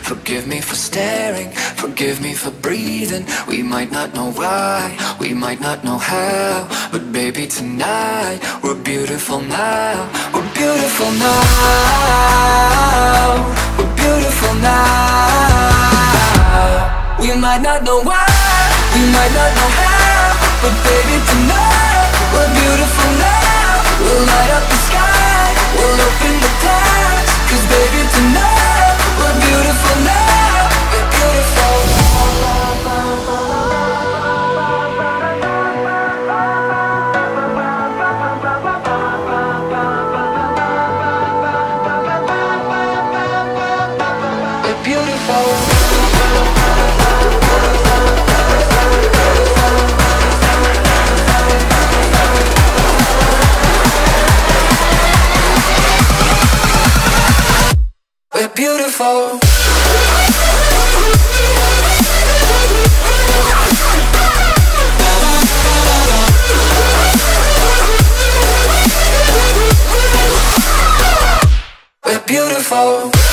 Forgive me for staring, forgive me for breathing. We might not know why, we might not know how, but baby tonight, we're beautiful now. We're beautiful now. We're beautiful now. We might not know why, we might not know how, but baby tonight, we're beautiful now. We'll light up the sky, we'll open the clouds, 'cause baby tonight, we're beautiful now. We're beautiful. We're beautiful. We're beautiful. We're beautiful.